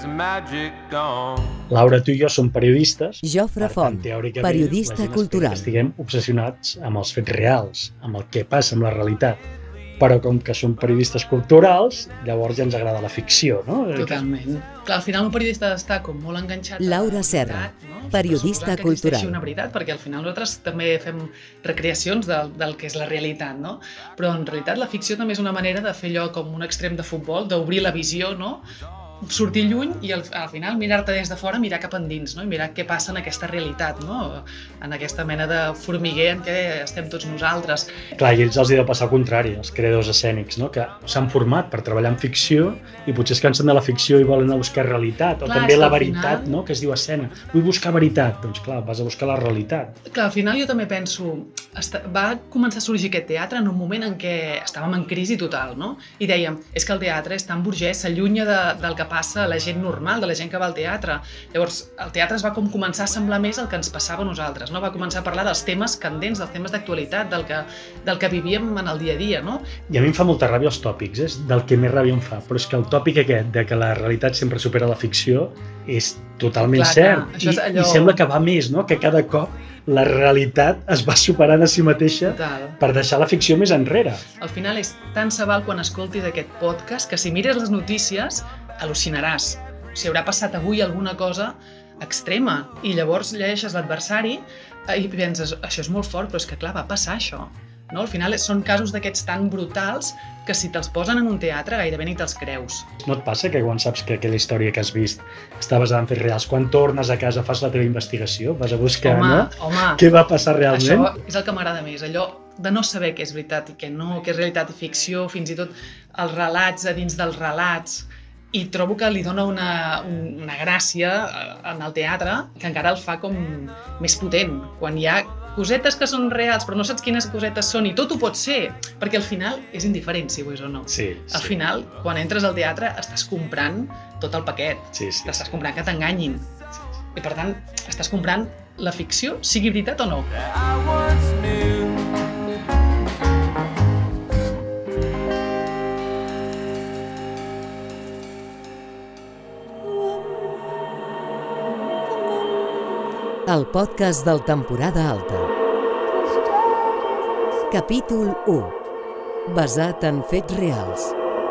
Laura, tu i jo som periodistes. Jofre Font, periodista cultural. Estiguem obsessionats amb els fets reals, amb el que passa, amb la realitat. Però com que som periodistes culturals, llavors ja ens agrada la ficció, no? Totalment. Clar, al final un periodista ha d'estar com molt enganxat Laura Serra, periodista cultural. Que una veritat, perquè al final nosaltres també fem recreacions del que és la realitat, no? Però en realitat la ficció també és una manera de fer allò com un extrem de futbol, d'obrir la visió, no? Sortir lluny i al final mirar-te des de fora, mirar cap endins, no? I mirar què passa en aquesta realitat, no? En aquesta mena de formiguer en què estem tots nosaltres. Clar, i ells els hi ha de passar al contrari, els creadors escènics, no? Que s'han format per treballar en ficció i potser es cansen de la ficció i volen anar a buscar realitat, o clar, també la veritat, final... no? Que es diu escena. Vull buscar veritat, doncs clar, vas a buscar la realitat. Clar, al final jo també penso, va començar a sorgir aquest teatre en un moment en què estàvem en crisi total, no? I dèiem, és que el teatre és tan burgès, s'allunya del que passa a la gent normal, de la gent que va al teatre. Llavors, el teatre es va com començar a semblar més el que ens passava a nosaltres, no? Va començar a parlar dels temes candents, dels temes d'actualitat, del que vivíem en el dia a dia, no? I a mi em fa molta ràbia els tòpics, és del que més ràbia em fa, però és que el tòpic aquest de que la realitat sempre supera la ficció és totalment cert. I sembla que va més, no? Que cada cop la realitat es va superant a si mateixa per deixar la ficció més enrere. Al final és tan sabal quan escoltis aquest podcast que si mires les notícies al·lucinaràs. O sigui, haurà passat avui alguna cosa extrema i llavors llegeixes l'adversari i penses, això és molt fort, però és que clar, va passar això. No? Al final són casos d'aquests tan brutals que si te'ls posen en un teatre gairebé ni te'ls creus. No et passa que quan saps que aquella història que has vist està basada en fets reals, quan tornes a casa fas la teva investigació, vas a buscar què va passar realment? Això és el que m'agrada més, allò de no saber què és veritat i què no, què és realitat i ficció, fins i tot els relats a dins dels relats, i trobo que li dona una gràcia en el teatre que encara el fa com més potent, quan hi ha cosetes que són reals però no saps quines cosetes són i tot ho pot ser, perquè al final és indiferent si ho és o no. Sí. Al final, quan entres al teatre estàs comprant tot el paquet, t'estàs comprant que t'enganyin i per tant estàs comprant la ficció, sigui veritat o no. El podcast del Temporada Alta. Capítol 1. Basat en fets reals.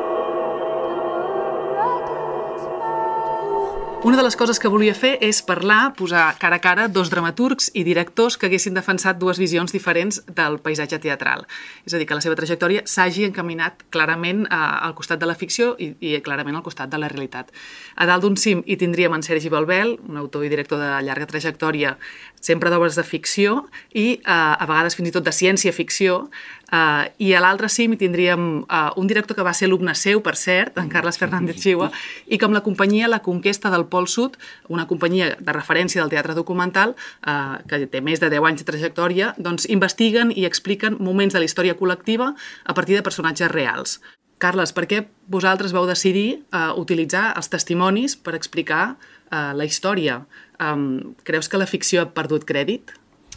Una de les coses que volia fer és parlar, posar cara a cara dos dramaturgs i directors que haguessin defensat dues visions diferents del paisatge teatral. És a dir, que la seva trajectòria s'hagi encaminat clarament al costat de la ficció i clarament al costat de la realitat. A dalt d'un cim hi tindríem en Sergi Balbel, un autor i director de llarga trajectòria, sempre d'obres de ficció i a vegades fins i tot de ciència-ficció, i a l'altre cim hi tindríem un director que va ser alumne seu, per cert, en Carles Fernández Xiua, i com la companyia La Conquesta del Pol Sud, una companyia de referència del teatre documental que té més de 10 anys de trajectòria, doncs investiguen i expliquen moments de la història col·lectiva a partir de personatges reals. Carles, per què vosaltres vau decidir utilitzar els testimonis per explicar la història? Creus que la ficció ha perdut crèdit?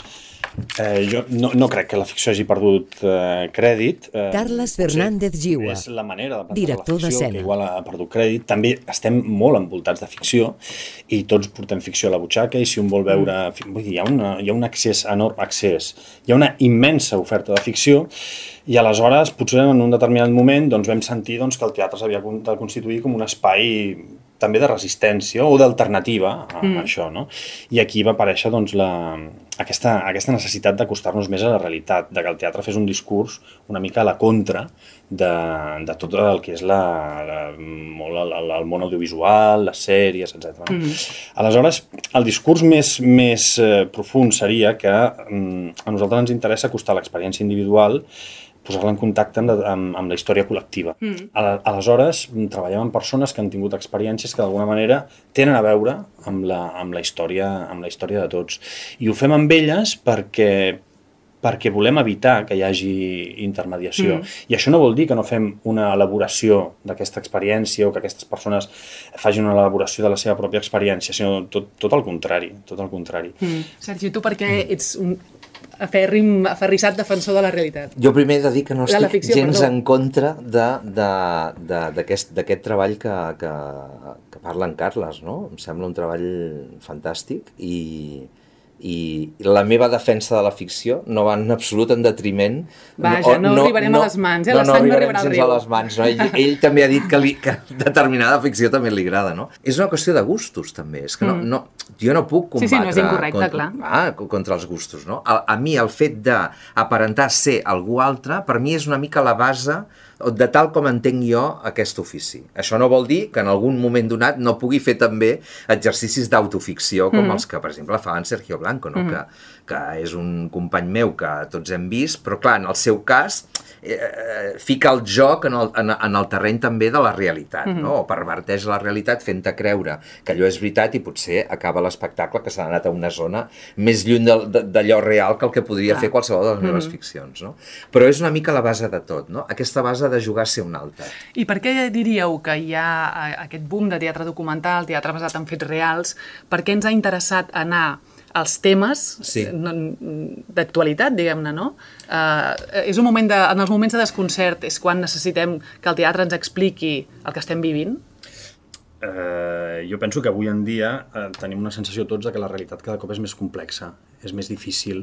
Jo no crec que la ficció hagi perdut crèdit. Carles Fernández Xiua, és la manera de director la ficció d'escena, que igual ha perdut crèdit. També estem molt envoltats de ficció i tots portem ficció a la butxaca i si un vol veure... Vull dir, hi ha un accés enorme, hi ha una immensa oferta de ficció i aleshores potser en un determinat moment doncs, vam sentir doncs, que el teatre s'havia de constituir com un espai també de resistència o d'alternativa a això, no? I aquí va aparèixer doncs, aquesta necessitat d'acostar-nos més a la realitat, de que el teatre fes un discurs una mica a la contra de tot el que és el món audiovisual, les sèries, etc. Aleshores, el discurs més profund seria que a nosaltres ens interessa acostar l'experiència individual, posar-la en contacte amb la història col·lectiva. Aleshores, treballem amb persones que han tingut experiències que d'alguna manera tenen a veure amb la història de tots. I ho fem amb elles perquè volem evitar que hi hagi intermediació. I això no vol dir que no fem una elaboració d'aquesta experiència o que aquestes persones facin una elaboració de la seva pròpia experiència, sinó tot el contrari. Sergi, tu per què ets aferrissat defensor de la realitat. Jo primer he de dir que no estic gens en contra d'aquest treball que parla en Carles, no? Em sembla un treball fantàstic i la meva defensa de la ficció no va en absolut en detriment. Vaja, no arribarem a les mans, la sang no arribarà al riu. A les mans, no? Ell també ha dit que determinada ficció també li agrada, no? És una qüestió de gustos, també. És que jo no puc combatre no és incorrecte, clar. Contra els gustos, no? A mi el fet d'aparentar ser algú altre, per mi és una mica la base de tal com entenc jo aquest ofici. Això no vol dir que en algun moment donat no pugui fer també exercicis d'autoficció com els que, per exemple, fa en Sergio Blanco, no? Que és un company meu que tots hem vist, però clar, en el seu cas fica el joc en el terreny també de la realitat, no? O perverteix la realitat fent-te creure que allò és veritat i potser acaba l'espectacle que s'ha anat a una zona més lluny d'allò real que el que podria fer qualsevol de les meves ficcions, no? Però és una mica la base de tot, no? Aquesta base de jugar a ser un altre. I per què diríeu que hi ha aquest boom de teatre documental, teatre basat en fets reals? Per què ens ha interessat anar als temes d'actualitat, diguem-ne, no? És un moment en els moments de desconcert és quan necessitem que el teatre ens expliqui el que estem vivint? Jo penso que avui en dia tenim una sensació tots que la realitat cada cop és més complexa, és més difícil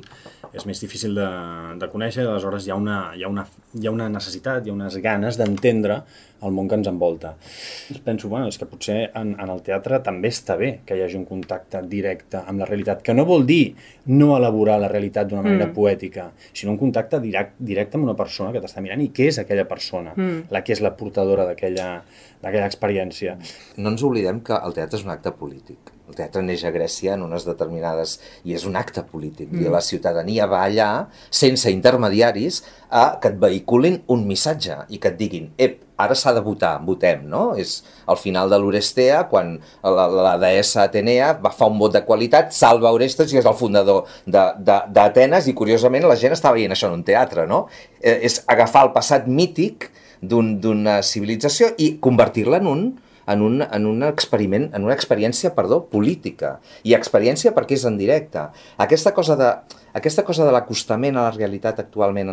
de conèixer, aleshores hi ha una necessitat, hi ha unes ganes d'entendre el món que ens envolta. Penso, és que potser en el teatre també està bé que hi hagi un contacte directe amb la realitat, que no vol dir no elaborar la realitat d'una manera poètica, sinó un contacte directe amb una persona que t'està mirant i què és aquella persona, la que és la portadora d'aquella experiència. No ens oblidem que el teatre és un acte polític. El teatre neix a Grècia en unes determinades... i és un acte polític. I la ciutadania va allà, sense intermediaris, que et vehiculin un missatge i que et diguin, ara s'ha de votar, votem, no? És al final de l'Orestea, quan la deessa Atenea fa un vot de qualitat, salva Orestes i és el fundador d'Atenes i, curiosament, la gent està veient això en un teatre, no? És agafar el passat mític d'una civilització i convertir-la en un experiment, en una experiència, política. I experiència perquè és en directe. Aquesta cosa de l'acostament a la realitat actualment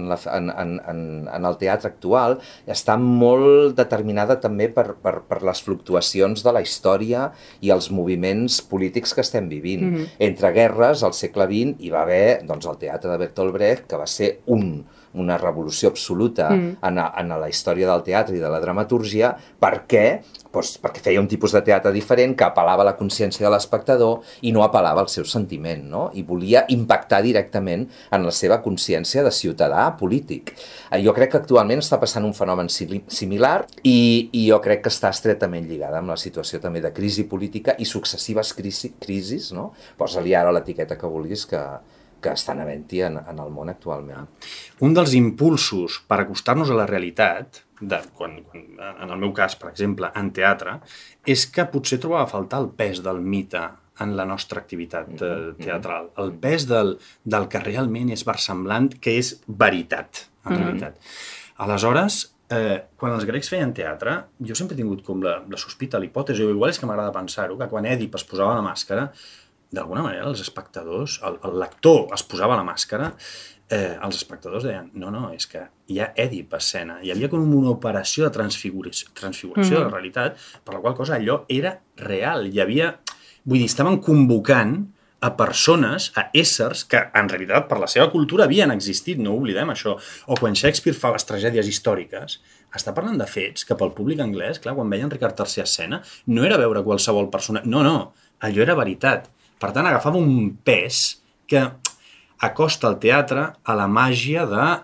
en el teatre actual està molt determinada també per les fluctuacions de la història i els moviments polítics que estem vivint. Entre guerres, al segle XX, hi va haver el teatre de Bertolt Brecht, que va ser una revolució absoluta en la història del teatre i de la dramatúrgia, perquè feia un tipus de teatre diferent que apel·lava a la consciència de l'espectador i no apel·lava al seu sentiment, no? I volia impactar directament en la seva consciència de ciutadà polític. Jo crec que actualment està passant un fenomen similar i jo crec que està estretament lligada amb la situació també de crisi política i successives crisis, no? Posa-li ara l'etiqueta que vulguis que estan havent-hi en el món actualment. Un dels impulsos per acostar-nos a la realitat, en el meu cas, per exemple, en teatre, és que potser trobava a faltar el pes del mite en la nostra activitat teatral, el pes del que realment és versemblant, que és veritat, en realitat. Aleshores, quan els grecs feien teatre, jo sempre he tingut com la sospita, l'hipòtesi, o igual és que m'agrada pensar-ho, que quan Èdip es posava la màscara, d'alguna manera els espectadors, el lector es posava la màscara, els espectadors deien, no, és que hi ha Èdip a escena. Hi havia com una operació de transfiguració de la realitat, per la qual cosa allò era real. Hi havia, vull dir, estaven convocant a persones, a éssers que en realitat per la seva cultura havien existit, no oblidem això. O quan Shakespeare fa les tragèdies històriques, està parlant de fets que pel públic anglès, clar, quan veien Ricard III a escena, no era veure qualsevol persona, no, allò era veritat. Per tant, agafava un pes que acosta el teatre a la màgia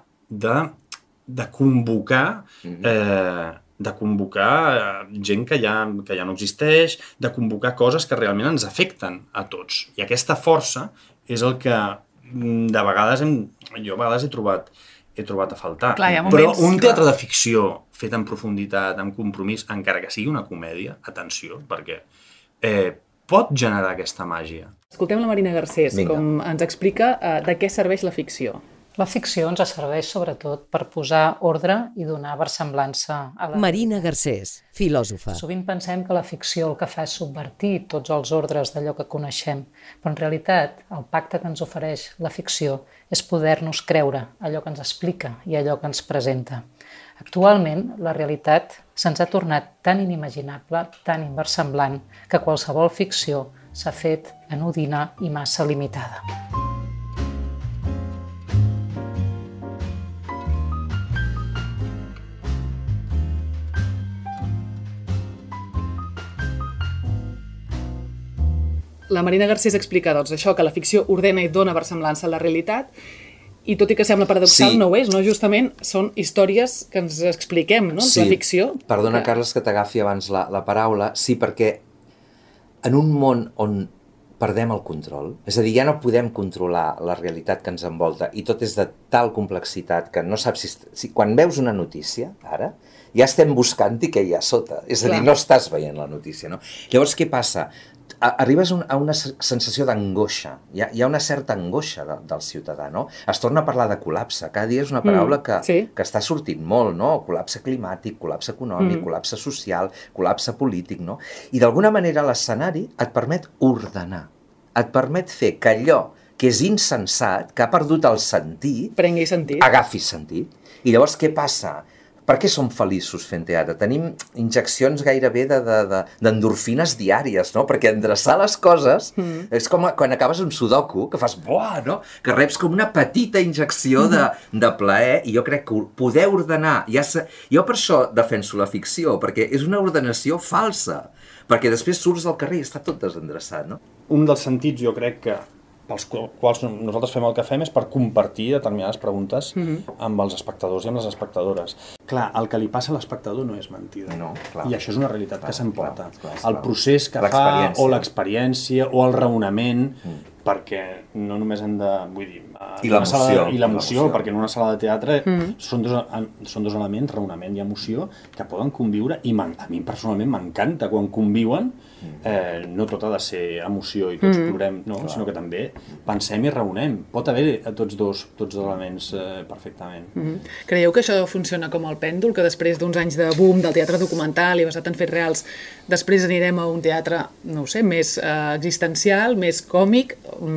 de convocar gent que ja no existeix, de convocar coses que realment ens afecten a tots. I aquesta força és el que de vegades jo a vegades he trobat a faltar. Clar, però un teatre de ficció fet en profunditat, amb compromís, encara que sigui una comèdia, atenció, perquè pot generar aquesta màgia. Escoltem la Marina Garcés, com ens explica de què serveix la ficció. La ficció ens serveix sobretot per posar ordre i donar versemblança a la... Marina Garcés, filòsofa. Sovint pensem que la ficció el que fa és subvertir tots els ordres d'allò que coneixem, però en realitat el pacte que ens ofereix la ficció és poder-nos creure allò que ens explica i allò que ens presenta. Actualment, la realitat se'ns ha tornat tan inimaginable, tan inversemblant, que qualsevol ficció s'ha fet anodina i massa limitada. La Marina Garcés explica doncs, això, que la ficció ordena i dona versemblança a la realitat, i tot i que sembla paradoxal, no ho és, no? Justament són històries que ens expliquem, no? La ficció. Perdona, Carles, que t'agafi abans la paraula. Sí, perquè en un món on perdem el control, és a dir, ja no podem controlar la realitat que ens envolta i tot és de tal complexitat que no saps si quan veus una notícia, ara, ja estem buscant-hi què hi ha sota. És a dir, no estàs veient la notícia, no? Llavors, què passa? Arribes a una sensació d'angoixa. Hi ha una certa angoixa del ciutadà, no? Es torna a parlar de col·lapse. Cada dia és una paraula que està sortint molt, no? Col·lapse climàtic, col·lapse econòmic, col·lapse social, col·lapse polític, no? I d'alguna manera l'escenari et permet ordenar, et permet fer que allò que és insensat, que ha perdut el sentit, prengui sentit, agafi sentit. I llavors què passa? Per què som feliços fent teatre? Tenim injeccions gairebé d'endorfines diàries, no? Perquè endreçar les coses és com quan acabes un sudoku, que fas buah, no? Que reps com una petita injecció de plaer, i jo crec que poder ordenar... Jo per això defenso la ficció, perquè és una ordenació falsa, perquè després surts al carrer i està tot desendreçat, no? Un dels sentits, jo crec que pels quals nosaltres fem el que fem és per compartir determinades preguntes amb els espectadors i amb les espectadores. Clar, el que li passa a l'espectador no és mentida. No, clar. I això és una realitat que s'emporta. El procés que fa, o l'experiència, o el raonament, perquè no només hem de... Vull dir, I l'emoció, perquè en una sala de teatre són dos elements, raonament i emoció, que poden conviure, i a mi personalment m'encanta quan conviuen. No tot ha de ser emoció i tots plorem, no? Sinó que també pensem i raonem. Pot haver tots dos elements perfectament. Creieu que això funciona com el pèndol, que després d'uns anys de boom del teatre documental i basat en fets reals, després anirem a un teatre, no ho sé, més existencial, més còmic?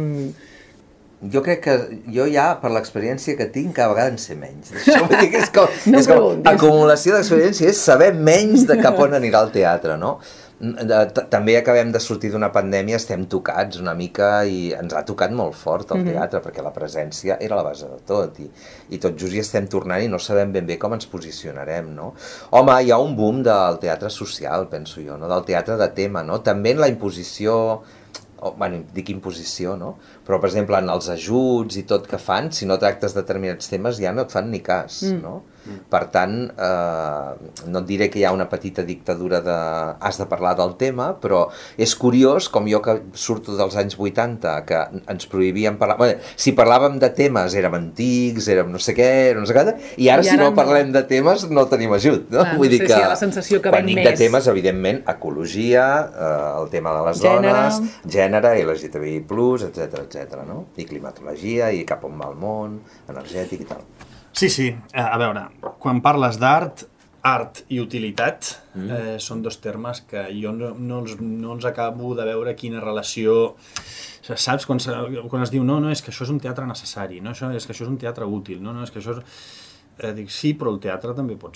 Jo crec que jo ja, per l'experiència que tinc, cada vegada en sé menys. Això vull dir que és com acumulació d'experiència, és saber menys de cap on anirà el teatre, no? També acabem de sortir d'una pandèmia, estem tocats una mica i ens ha tocat molt fort el teatre, perquè la presència era la base de tot i tot just hi estem tornant i no sabem ben bé com ens posicionarem, no? Home, hi ha un boom del teatre social, penso jo, no? Del teatre de tema, no? També en la imposició, bueno, dic imposició, no? Però, per exemple, en els ajuts i tot que fan, si no tractes determinats temes ja no et fan ni cas, no? Per tant, no et diré que hi ha una petita dictadura de has de parlar del tema, però és curiós, com jo que surto dels anys 80, que ens prohibien parlar... Bé, si parlàvem de temes érem antics, érem no sé què, i ara si no parlem de temes no tenim ajut, no? Vull dir que la sensació que quan dic de temes, evidentment, ecologia, el tema de les dones, gènere, LGTBI+, etc., no? I climatologia, i cap on va el món, energètic i tal. Sí, a veure, quan parles d'art, art i utilitat són dos termes que jo no els acabo de veure quina relació... Saps? Quan es diu, no, és que això és un teatre necessari, no, és que això és un teatre útil, no, és que això és... Dic, sí, però el teatre també pot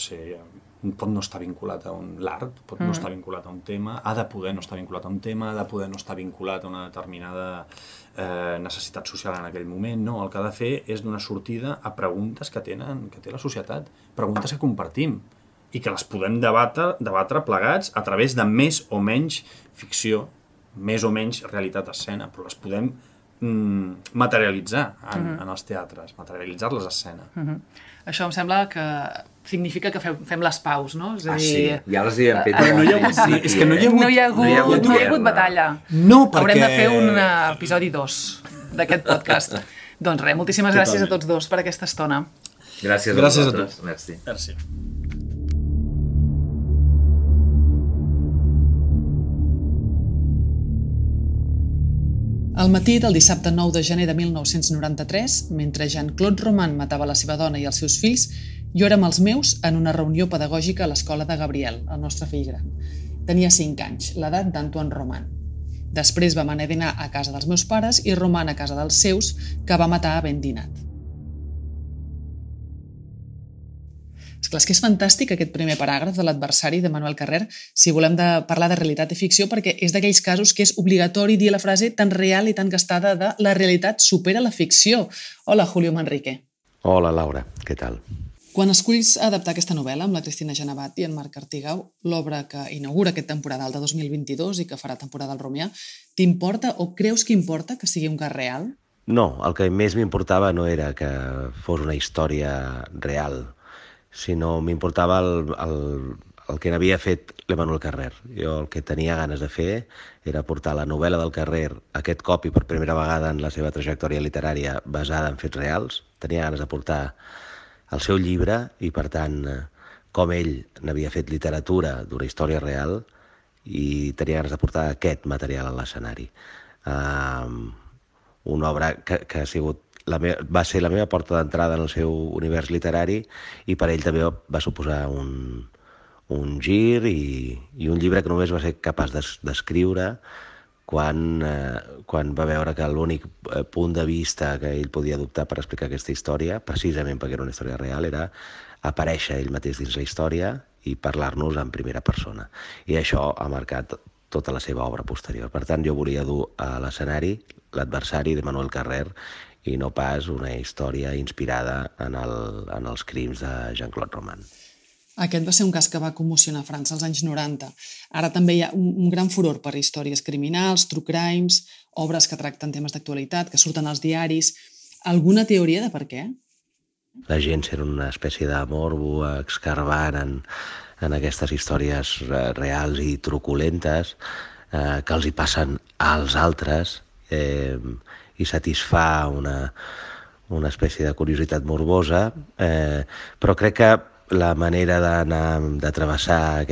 no estar vinculat a l'art, pot no estar vinculat a un tema, ha de poder no estar vinculat a un tema, ha de poder no estar vinculat a una determinada necessitat social en aquell moment, no, el que ha de fer és donar sortida a preguntes que té la societat, preguntes que compartim i que les podem debatre plegats a través de més o menys ficció, més o menys realitat escena, però les podem materialitzar en els teatres, materialitzar-les a escena. Això em sembla que significa que fem les paus, no? Sí, ja les havíem fet. És que no hi ha hagut batalla. No, perquè... Haurem de fer un episodi 2 d'aquest podcast. Doncs res, moltíssimes gràcies a tots dos per aquesta estona. Gràcies a vosaltres. Merci. Al matí del dissabte 9 de gener de 1993, mentre Jean-Claude Roman matava la seva dona i els seus fills, jo era amb els meus en una reunió pedagògica a l'escola de Gabriel, el nostre fill gran. Tenia 5 anys, l'edat d'Antoine Roman. Després vam anar a dinar a casa dels meus pares i Roman a casa dels seus, que va matar ben dinat. Esclar, és que és fantàstic aquest primer paràgraf de l'adversari de Manuel Carrer si volem parlar de realitat i ficció, perquè és d'aquells casos que és obligatori dir la frase tan real i tan gastada de la realitat supera la ficció. Hola, Julio Manrique. Hola, Laura. Què tal? Quan esculls adaptar aquesta novel·la amb la Cristina Genevat i en Marc Artigau, l'obra que inaugura aquest temporadal de 2022 i que farà temporada al Romià, t'importa o creus que importa que sigui un cas real? No, el que més m'importava no era que fos una història real, sinó m'importava el que n'havia fet l'Emmanuel Carrer. Jo el que tenia ganes de fer era portar la novel·la del Carrer aquest cop i per primera vegada en la seva trajectòria literària basada en fets reals. Tenia ganes de portar el seu llibre i, per tant, com ell n'havia fet literatura d'una història real i tenia ganes de portar aquest material a l'escenari. Una obra que ha sigut va ser la meva porta d'entrada en el seu univers literari i per ell també va suposar un gir i un llibre que només va ser capaç d'escriure quan va veure que l'únic punt de vista que ell podia adoptar per explicar aquesta història, precisament perquè era una història real, era aparèixer ell mateix dins la història i parlar-nos en primera persona. I això ha marcat tota la seva obra posterior. Per tant, jo volia dur a l'escenari l'adversari de Manuel Carrer i no pas una història inspirada en els crims de Jean-Claude Roman. Aquest va ser un cas que va commocionar França als anys 90. Ara també hi ha un gran furor per històries criminals, true crimes, obres que tracten temes d'actualitat, que surten als diaris. Alguna teoria de per què? La gent era una espècie de morbo escarbant en aquestes històries reals i truculentes que els hi passen als altres i satisfà una espècie de curiositat morbosa, però crec que la manera de travessar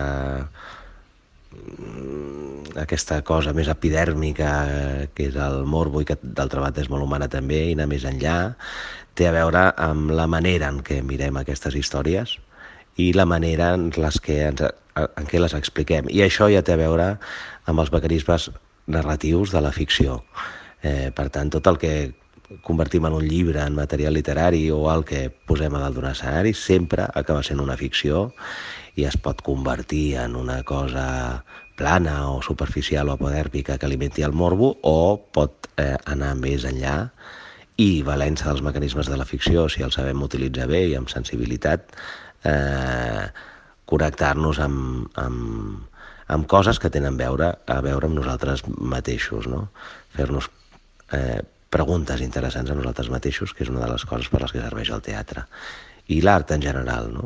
aquesta cosa més epidèrmica que és el morbo i que d'altra banda és molt humana també i anar més enllà, té a veure amb la manera en què mirem aquestes històries i la manera en què les expliquem. I això ja té a veure amb els mecanismes narratius de la ficció. Per tant, tot el que convertim en un llibre, en material literari o el que posem a dalt d'un escenari sempre acaba sent una ficció i es pot convertir en una cosa plana o superficial o apodèrmica que alimenti el morbo o pot anar més enllà i, valent-se dels mecanismes de la ficció, si el sabem utilitzar bé i amb sensibilitat, connectar-nos amb coses que tenen a veure amb nosaltres mateixos, no? Fer-nos preguntes interessants a nosaltres mateixos, que és una de les coses per les que serveix el teatre. I l'art en general, no?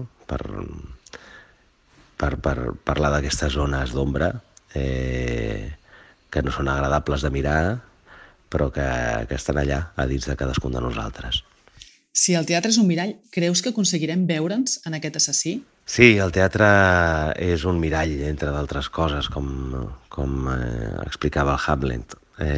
Per parlar d'aquestes zones d'ombra que no són agradables de mirar, però que estan allà, a dins de cadascun de nosaltres. Si el teatre és un mirall, creus que aconseguirem veure'ns en aquest assassí? Sí, el teatre és un mirall, entre d'altres coses, com explicava el Hamlet.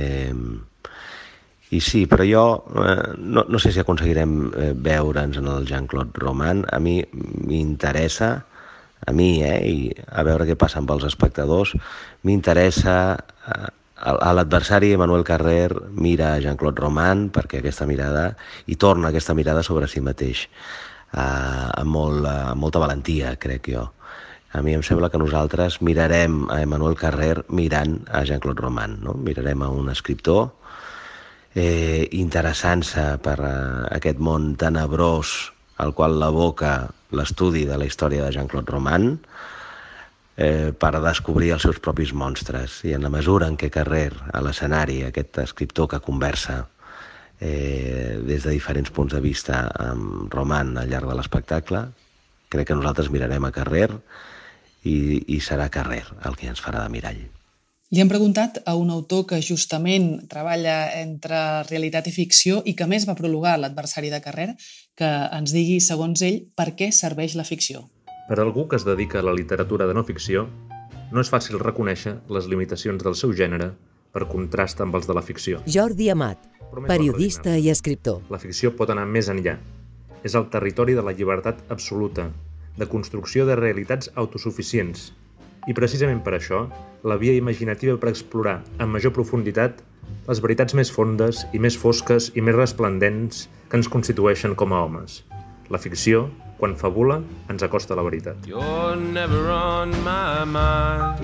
I sí, però jo no sé si aconseguirem veure'ns en el Jean-Claude Roman. A mi m'interessa, i a veure què passa amb els espectadors, m'interessa a l'adversari. Emmanuel Carrer mira a Jean-Claude Roman perquè aquesta mirada, i torna aquesta mirada sobre si mateix, amb molta valentia, crec jo. A mi em sembla que nosaltres mirarem a Emmanuel Carrer mirant a Jean-Claude Roman, no? Mirarem a un escriptor interessant-se per aquest món tenebrós al qual l'aboca l'estudi de la història de Jean-Claude Roman, per descobrir els seus propis monstres. I en la mesura en què Carrer, a l'escenari, aquest escriptor que conversa des de diferents punts de vista amb Roman al llarg de l'espectacle, crec que nosaltres mirarem a Carrer i serà Carrer el que ens farà de mirall. Li hem preguntat a un autor que justament treballa entre realitat i ficció i que més va prologar l'adversari de Carrer, que ens digui, segons ell, per què serveix la ficció. Per a algú que es dedica a la literatura de no ficció, no és fàcil reconèixer les limitacions del seu gènere per contrast amb els de la ficció. Jordi Amat, periodista i escriptor. La ficció pot anar més enllà. És el territori de la llibertat absoluta, de construcció de realitats autosuficients. I precisament per això, la via imaginativa per explorar amb major profunditat les veritats més fondes i més fosques i més resplendents que ens constitueixen com a homes. La ficció, quan fabula, ens acosta a la veritat. You're never on my mind.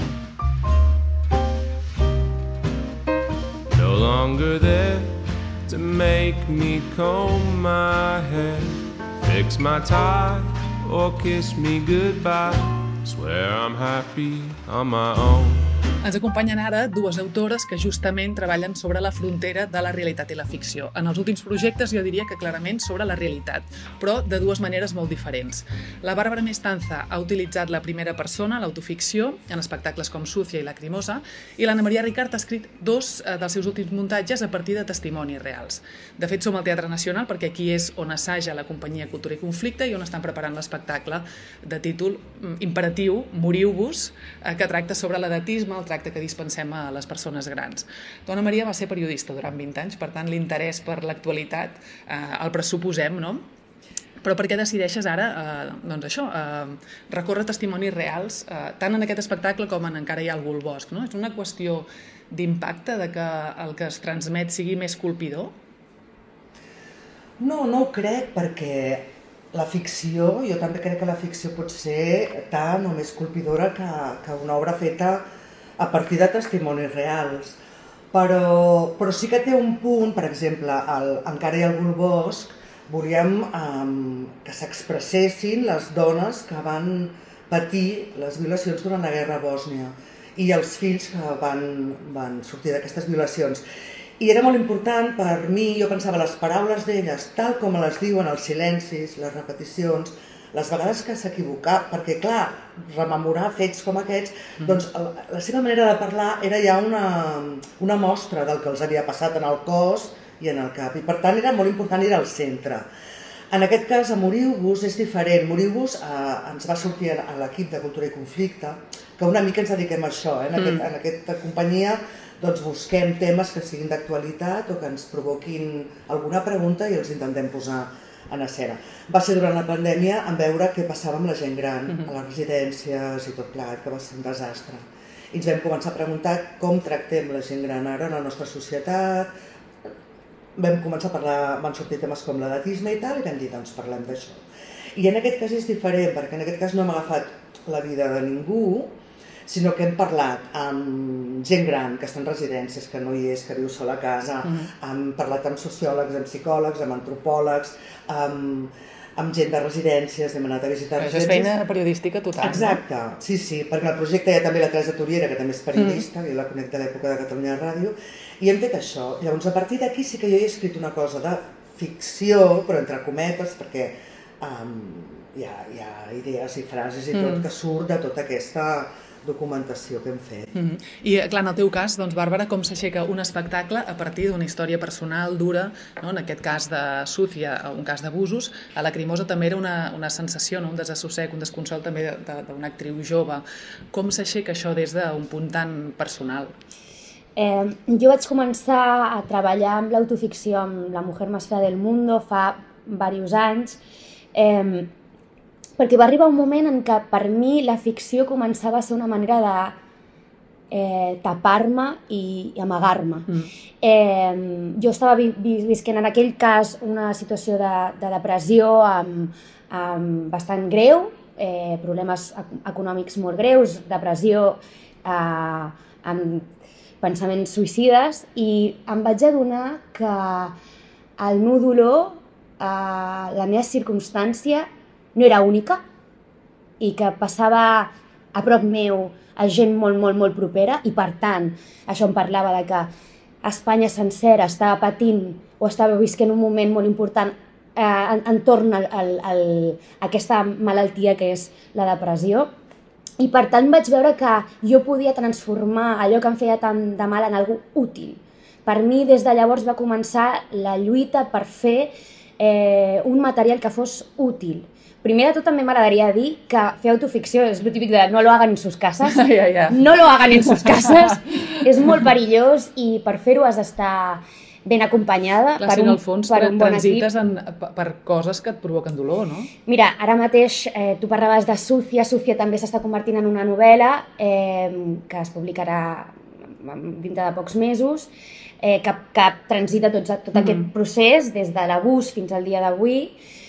No longer there to make me comb my hair, fix my tie or kiss me goodbye. Swear I'm happy on my own. Ens acompanyen ara dues autores que justament treballen sobre la frontera de la realitat i la ficció. En els últims projectes jo diria que clarament sobre la realitat, però de dues maneres molt diferents. La Bàrbara Mestanza ha utilitzat la primera persona, l'autoficció, en espectacles com Sucia i Lacrimosa, i l'Anna Maria Ricart ha escrit dos dels seus últims muntatges a partir de testimonis reals. De fet, som al Teatre Nacional perquè aquí és on assaja la companyia Cultura i Conflicte i on estan preparant l'espectacle de títol imperatiu, Moriu-vos, que tracta sobre l'edatisme, el tracte que dispensem a les persones grans. Dona Maria va ser periodista durant 20 anys, per tant l'interès per l'actualitat el pressuposem, no? Però per què decideixes ara, doncs això, recórrer testimonis reals, tant en aquest espectacle com en Encara hi ha algú al bosc, no? És una qüestió d'impacte, de que el que es transmet sigui més colpidor? No, no ho crec, perquè la ficció, jo també crec que la ficció pot ser tant o més colpidora que una obra feta a partir de testimonis reals. Però sí que té un punt, per exemple, Encara hi ha algú al bosc, volíem que s'expressessin les dones que van patir les violacions durant la guerra a Bòsnia i els fills que van sortir d'aquestes violacions. I era molt important per mi, jo pensava, les paraules d'elles, tal com les diuen, els silencis, les repeticions, les vegades que s'equivocava, perquè clar, rememorar fets com aquests, doncs la seva manera de parlar era ja una mostra del que els havia passat en el cos i en el cap, i per tant era molt important, era al centre. En aquest cas, a Moriu-vos és diferent. Moriu-vos ens va sortir a l'equip de Cultura i Conflicte, que una mica ens dediquem a això, en aquesta companyia doncs busquem temes que siguin d'actualitat o que ens provoquin alguna pregunta i els intentem posar en escena. Va ser durant la pandèmia en veure què passava amb la gent gran, a les residències i tot plegat, que va ser un desastre. I ens vam començar a preguntar com tractem la gent gran ara en la nostra societat. Vam començar a parlar, van sortir temes com l'edatisme i tal, i vam dir, doncs parlem d'això. I en aquest cas és diferent, perquè en aquest cas no hem agafat la vida de ningú, sinó que hem parlat amb gent gran que està en residències, que no hi és, que viu sola a casa, hem parlat amb sociòlegs, amb psicòlegs, amb antropòlegs, amb gent de residències, hem anat a visitar residències. Això és feina periodística total. Exacte, sí, perquè el projecte hi ha també la Teresa Turiera, que també és periodista, jo la conec de l'època de Catalunya Ràdio, i hem fet això. Llavors, a partir d'aquí sí que jo he escrit una cosa de ficció, però entre cometes, perquè hi ha idees i frases i tot que surt de tota aquesta documentació que hem fet. I clar, en el teu cas, doncs, Bàrbara, com s'aixeca un espectacle a partir d'una història personal dura, no? En aquest cas de Sucia, un cas d'abusos, a Lacrimosa també era una sensació, no? Un desassossec, un desconsol també d'una actriu jove. Com s'aixeca això des d'un punt tan personal? Jo vaig començar a treballar amb l'autoficció amb La mujer más fea del mundo fa diversos anys, perquè va arribar un moment en què per mi la ficció començava a ser una manera de tapar-me i amagar-me. Jo estava visquent en aquell cas una situació de depressió bastant greu, problemes econòmics molt greus, depressió amb pensaments suïcides, i em vaig adonar que el meu dolor, la meva circumstància, no era única i que passava a prop meu a gent molt, molt, molt propera, i per tant això em parlava de que Espanya sencera estava patint o estava visquent un moment molt important entorn a aquesta malaltia que és la depressió, i per tant vaig veure que jo podia transformar allò que em feia tant de mal en algo útil. Per mi des de llavors va començar la lluita per fer un material que fos útil. Primer de tot també m'agradaria dir que fer autoficció és el típic de no lo hagan en sus casas. No lo hagan en sus casas. És molt perillós i per fer-ho has d'estar ben acompanyada per un bon equip. Per coses que et provoquen dolor, no? Mira, ara mateix tu parlaves de Sucia. Sucia també s'està convertint en una novel·la que es publicarà dintre de pocs mesos, que transita tot aquest procés des de l'abús fins al dia d'avui,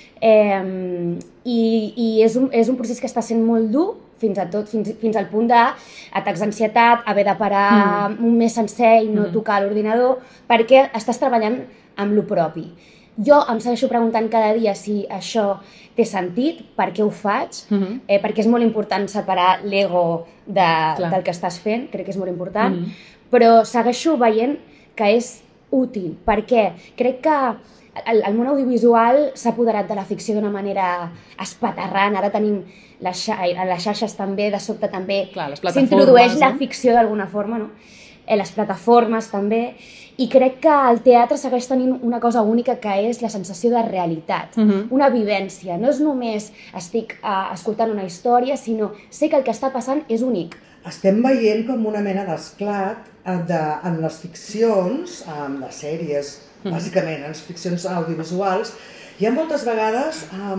i és un procés que està sent molt dur fins al punt d'atacs d'ansietat, haver de parar un mes sencer i no tocar l'ordinador, perquè estàs treballant amb lo propi. Jo em segueixo preguntant cada dia si això té sentit, per què ho faig, perquè és molt important separar l'ego del que estàs fent, crec que és molt important, però segueixo veient que és útil, perquè crec que el món audiovisual s'ha apoderat de la ficció d'una manera espaterrant. Ara tenim les xarxes també, de sobte també s'introdueix la ficció d'alguna forma, les plataformes també, i crec que el teatre segueix tenint una cosa única, que és la sensació de realitat, una vivència. No és només estic escoltant una història, sinó sé que el que està passant és únic. Estem veient com una mena d'esclat en les ficcions, en les sèries, bàsicament, en les ficcions audiovisuals. Hi ha moltes vegades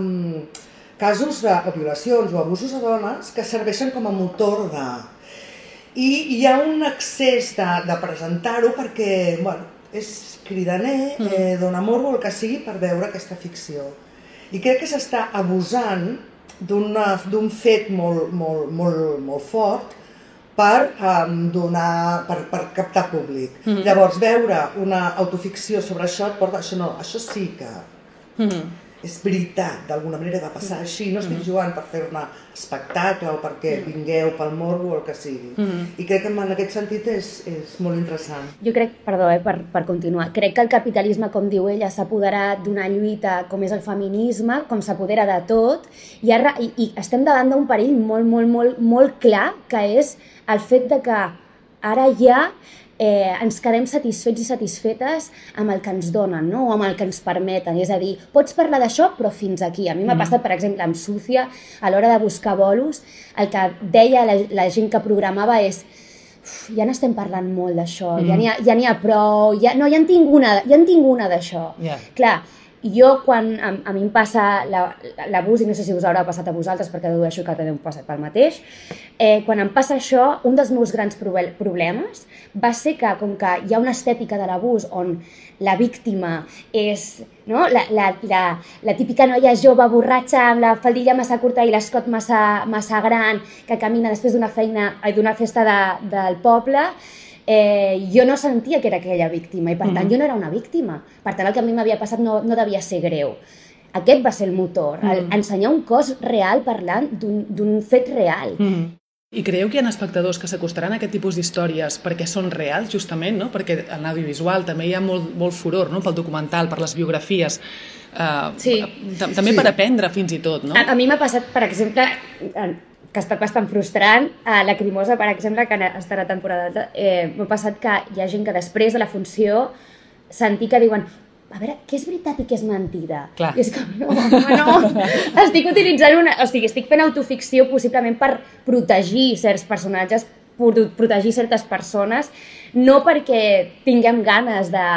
casos de violacions o abusos a dones que serveixen com a motor de... I hi ha un excés de presentar-ho perquè, bueno, és cridaner, dona morbo o el que sigui per veure aquesta ficció. I crec que s'està abusant d'un fet molt fort per captar públic. Llavors, veure una autoficció sobre això et porta... Això sí que és veritat, d'alguna manera va passar així. No estic jugant per fer-ne espectacle o perquè vingueu pel morbo o el que sigui. I crec que en aquest sentit és molt interessant. Jo crec, perdó, per continuar, crec que el capitalisme, com diu ella, s'ha apoderat d'una lluita com és el feminisme, com s'apodera de tot, i estem davant d'un perill molt clar, que és el fet de que ara ja ens quedem satisfets i satisfetes amb el que ens donen, o amb el que ens permeten. És a dir, pots parlar d'això, però fins aquí. A mi m'ha passat, per exemple, amb Sucia, a l'hora de buscar bolos, el que deia la gent que programava és ja n'estem parlant molt d'això, ja n'hi ha prou, ja en tinc una d'això. Clar, jo, quan a mi em passa l'abús, i no sé si us haurà passat a vosaltres, perquè dedueixo que també heu passat pel mateix, quan em passa això, un dels meus grans problemes va ser que, com que hi ha una estètica de l'abús on la víctima és la típica noia jove, borratxa, amb la faldilla massa curta i l'escot massa gran, que camina després d'una festa del poble, jo no sentia que era aquella víctima i per tant jo no era una víctima. Per tant el que a mi m'havia passat no devia ser greu. Aquest va ser el motor, ensenyar un cos real parlant d'un fet real. I creieu que hi ha espectadors que s'acostaran a aquest tipus d'històries perquè són reals, justament, perquè en l'audiovisual també hi ha molt furor, pel documental, per les biografies, també per aprendre fins i tot, no? A mi m'ha passat, per exemple, que ha estat bastant frustrant, a Lacrimosa, per exemple, que està a la temporada alta, m'ha passat que hi ha gent que després de la funció sentir que diuen a veure, què és veritat i què és mentida? I és com, no, estic utilitzant estic fent autoficció possiblement per protegir certs personatges, protegir certes persones, no perquè tinguem ganes de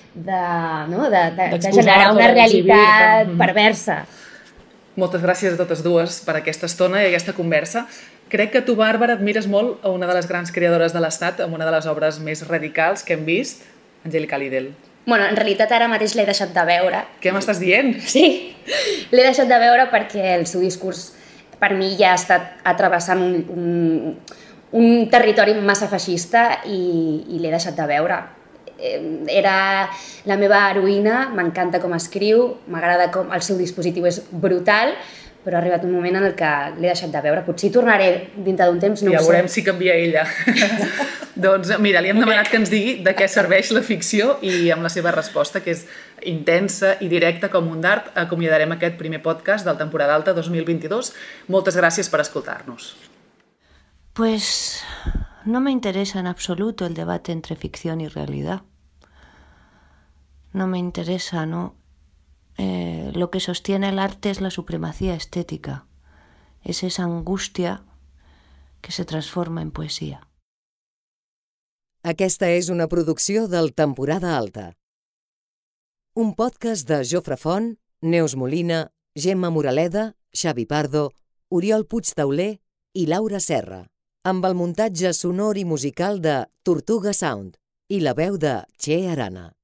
generar una realitat perversa. Moltes gràcies a totes dues per aquesta estona i aquesta conversa. Crec que tu, Bàrbara, admires molt a una de les grans creadores de l'Estat, amb una de les obres més radicals que hem vist, Angélica Lidl. Bueno, en realitat ara mateix l'he deixat de veure. Què m'estàs dient? Sí, l'he deixat de veure perquè el seu discurs per mi ja ha estat atrevessant un territori massa feixista i l'he deixat de veure. Era la meva heroïna, m'encanta com escriu, m'agrada com el seu dispositiu és brutal, però ha arribat un moment en el que l'he deixat de veure. Potser hi tornaré dintre d'un temps, no ho sé. Ja veurem si canvia ella. Doncs mira, li hem demanat que ens digui de què serveix la ficció i amb la seva resposta, que és intensa i directa com un dart, acomiadarem aquest primer podcast del Temporada Alta 2022. Moltes gràcies per escoltar-nos. Pues no me interesa en absoluto el debate entre ficción y realidad. No me interesa, no. lo que sostiene el arte es la supremacía estética. Es esa angustia que se transforma en poesía. Aquesta és una producció del Temporada Alta. Un podcast de Jofre Font, Neus Molina, Gemma Moraleda, Xavi Pardo, Oriol Puigtauler i Laura Serra, amb el muntatge sonor i musical de Tortuga Sound i la veu de Che Arana.